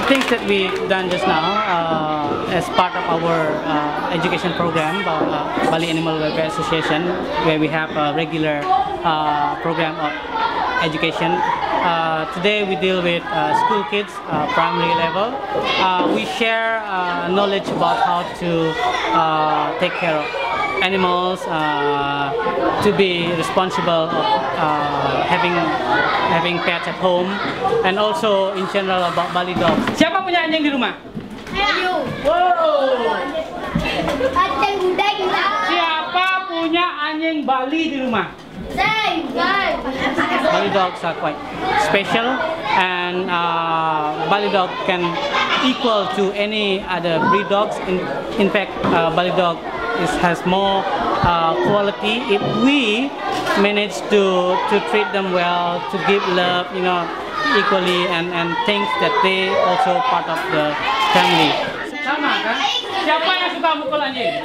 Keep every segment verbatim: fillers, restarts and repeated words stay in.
things that we done just now uh, as part of our uh, education program, uh, Bali Animal Welfare Association, where we have a regular uh, program of education. Uh, today we deal with uh, school kids, uh, primary level. Uh, we share uh, knowledge about how to uh, take care of animals, uh, to be responsible of uh, having having pets at home, and also in general about Bali dogs. Siapa punya anjing di rumah? Ayo. Wow. Anjing udah gila. Siapa punya anjing Bali di rumah? Saya. Bali dogs are quite special, and uh, Bali dog can equal to any other breed dogs. In in fact, uh, Bali dog is has more uh, quality if we manage to to treat them well, to give love, you know, equally, and and think that they also part of the family. Sama kan? Siapa yang suka mukul anjing?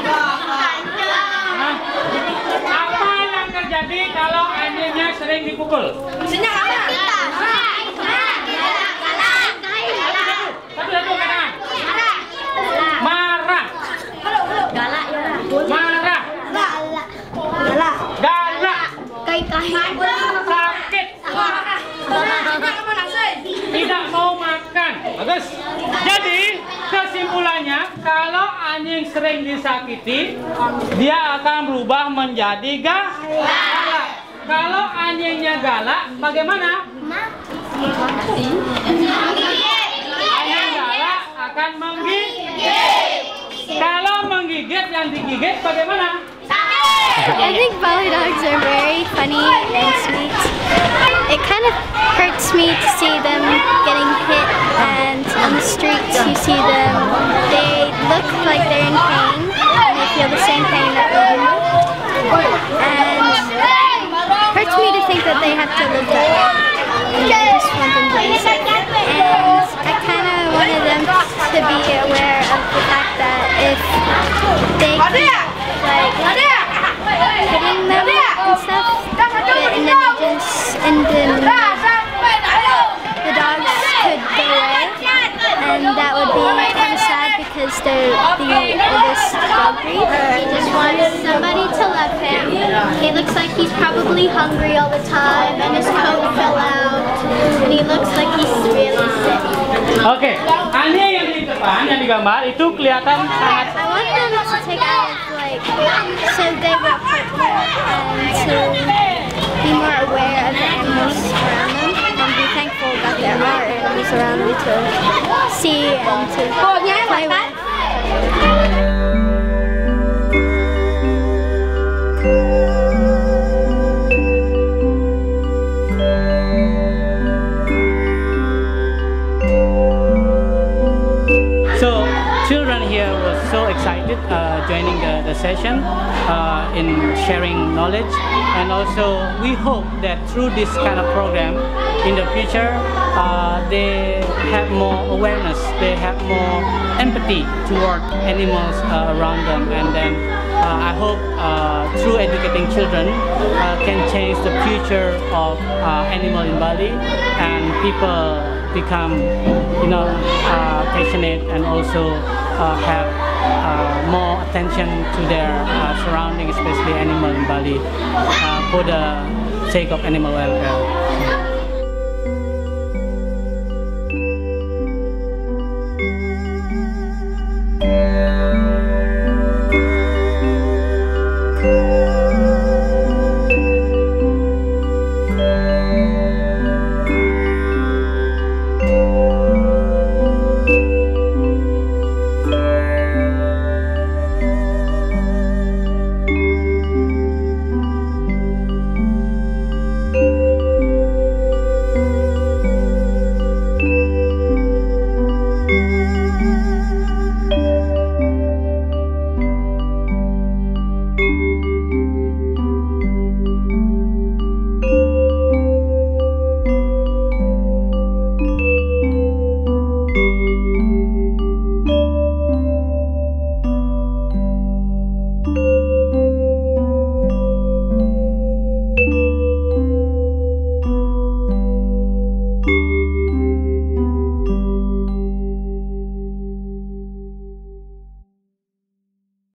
Hah? Apa yang terjadi kalau anjingnya sering dipukul? Senang apa kita? Satu-satu katakan. Marah. Galak ya. Marah. Galak. Galak. Galak. Kai-kai. Sakit. Tidak mau makan. Bagus. Jadi kesimpulannya, kalau anjing sering disakiti, dia akan berubah menjadi galak. Kalau anjingnya galak, bagaimana? Anjing galak akan menggigit. Kalau menggigit, yang digigit bagaimana? I think Bali dogs are very funny and sweet. It kind of hurts me to see them getting hit, and on the streets you see them, they look like they're in pain, and they feel the same pain that we do. And it hurts me to think that they have to live that way. And I just want them to be safe. And I kind of wanted them to be aware of the fact that if they keep, like, hitting them and stuff, and then they just, and then the dogs could go away, and that would be kind of sad because they're the oldest dog breed. He just wants somebody to love him. He looks like he's probably hungry all the time, and his coat fell out, and he looks like he's really sick. Oke, okay. Anjing yang di depan, yang digambar itu kelihatan sangat. I want them to take out, like, so they will partner and to be more aware of the animals around them, and be thankful that there are animals around them to see and to play with. So children here were so excited uh, joining the, the session uh, in sharing knowledge, and also we hope that through this kind of program in the future uh, they have more awareness, they have more empathy toward animals uh, around them, and then uh, I hope uh, through educating children uh, can change the future of uh, animal in Bali, and people become, you know, uh, passionate, and also uh, have uh, more attention to their uh, surroundings, especially animal in Bali, uh, for the sake of animal welfare.